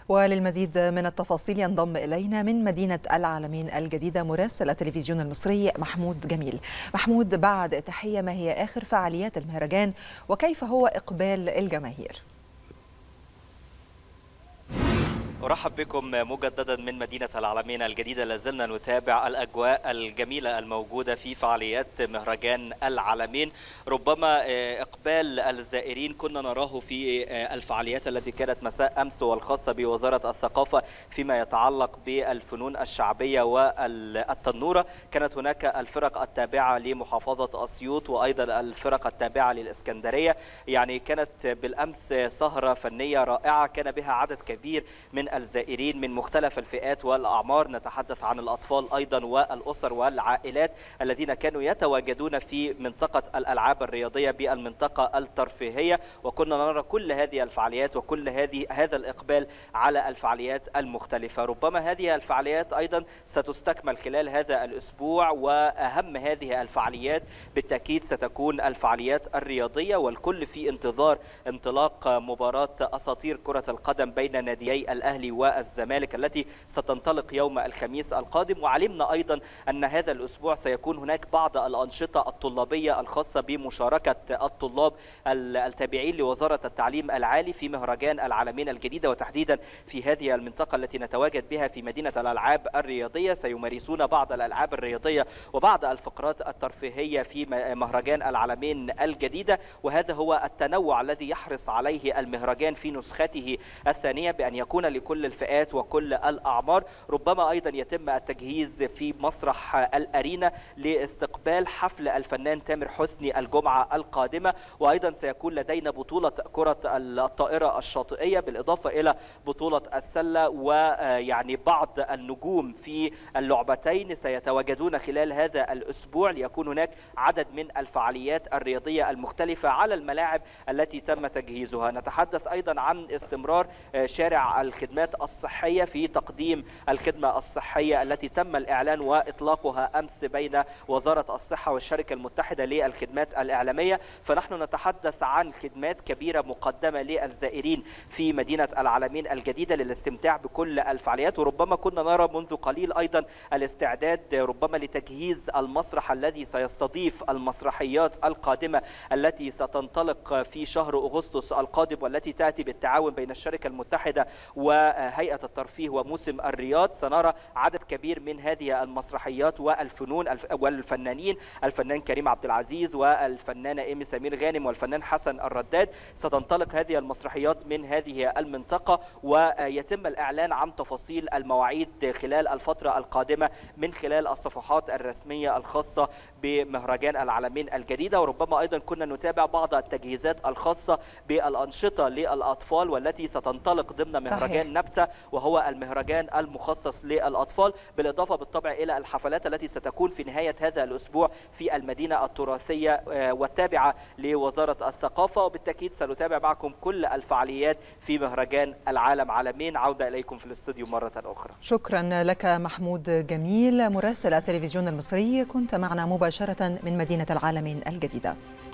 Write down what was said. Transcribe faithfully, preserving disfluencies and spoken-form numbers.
وللمزيد من التفاصيل ينضم إلينا من مدينة العالمين الجديدة مراسل التلفزيون المصري محمود جميل. محمود، بعد تحية، ما هي آخر فعاليات المهرجان وكيف هو إقبال الجماهير؟ أرحب بكم مجددا من مدينة العالمين الجديدة. لازلنا نتابع الأجواء الجميلة الموجودة في فعاليات مهرجان العالمين. ربما إقبال الزائرين كنا نراه في الفعاليات التي كانت مساء أمس والخاصة بوزارة الثقافة فيما يتعلق بالفنون الشعبية والتنورة. كانت هناك الفرق التابعة لمحافظة أسيوط وأيضا الفرق التابعة للإسكندرية. يعني كانت بالأمس سهرة فنية رائعة كان بها عدد كبير من الزائرين من مختلف الفئات والأعمار. نتحدث عن الأطفال أيضا والأسر والعائلات الذين كانوا يتواجدون في منطقة الألعاب الرياضية بالمنطقة الترفيهية، وكنا نرى كل هذه الفعاليات وكل هذه هذا الإقبال على الفعاليات المختلفة. ربما هذه الفعاليات أيضا ستستكمل خلال هذا الأسبوع، وأهم هذه الفعاليات بالتأكيد ستكون الفعاليات الرياضية، والكل في انتظار انطلاق مباراة أساطير كرة القدم بين ناديي الأهلي والزمالك التي ستنطلق يوم الخميس القادم. وعلمنا أيضا أن هذا الأسبوع سيكون هناك بعض الأنشطة الطلابية الخاصة بمشاركة الطلاب التابعين لوزارة التعليم العالي في مهرجان العالمين الجديدة، وتحديدا في هذه المنطقة التي نتواجد بها في مدينة الألعاب الرياضية. سيمارسون بعض الألعاب الرياضية وبعض الفقرات الترفيهية في مهرجان العالمين الجديدة، وهذا هو التنوع الذي يحرص عليه المهرجان في نسخته الثانية، بأن يكون لكل الفئات وكل الأعمار. ربما أيضا يتم التجهيز في مسرح الأرينا لاستقبال حفل الفنان تامر حسني الجمعة القادمة، وأيضا سيكون لدينا بطولة كرة الطائرة الشاطئية بالإضافة إلى بطولة السلة، ويعني بعض النجوم في اللعبتين سيتواجدون خلال هذا الأسبوع ليكون هناك عدد من الفعاليات الرياضية المختلفة على الملاعب التي تم تجهيزها. نتحدث أيضا عن استمرار شارع الخدمات الصحية في تقديم الخدمة الصحية التي تم الإعلان وإطلاقها أمس بين وزارة الصحة والشركة المتحدة للخدمات الإعلامية. فنحن نتحدث عن خدمات كبيرة مقدمة للزائرين في مدينة العالمين الجديدة للاستمتاع بكل الفعاليات. وربما كنا نرى منذ قليل أيضا الاستعداد ربما لتجهيز المسرح الذي سيستضيف المسرحيات القادمة التي ستنطلق في شهر أغسطس القادم، والتي تأتي بالتعاون بين الشركة المتحدة وهيئة الترفيه وموسم الرياض. سنرى عدد كبير من هذه المسرحيات والفنون والفنانين، الفنان كريم عبد العزيز والفنانة إيمي سمير غانم والفنان حسن الرداد. ستنطلق هذه المسرحيات من هذه المنطقة، ويتم الإعلان عن تفاصيل المواعيد خلال الفترة القادمة من خلال الصفحات الرسمية الخاصة بمهرجان العالمين الجديدة. وربما أيضا كنا نتابع بعض التجهيزات الخاصة بالأنشطة للأطفال والتي ستنطلق ضمن مهرجان صحيح. نبتة، وهو المهرجان المخصص للأطفال، بالإضافة بالطبع إلى الحفلات التي ستكون في نهاية هذا الأسبوع في المدينة التراثية والتابعة لوزارة الثقافة. وبالتأكيد سنتابع معكم كل الفعاليات في مهرجان العالم عالمين. عودة إليكم في الاستوديو مرة أخرى. شكرا لك محمود جميل مراسل التلفزيون المصري، كنت معنا مباشرة من مدينة العالمين الجديدة.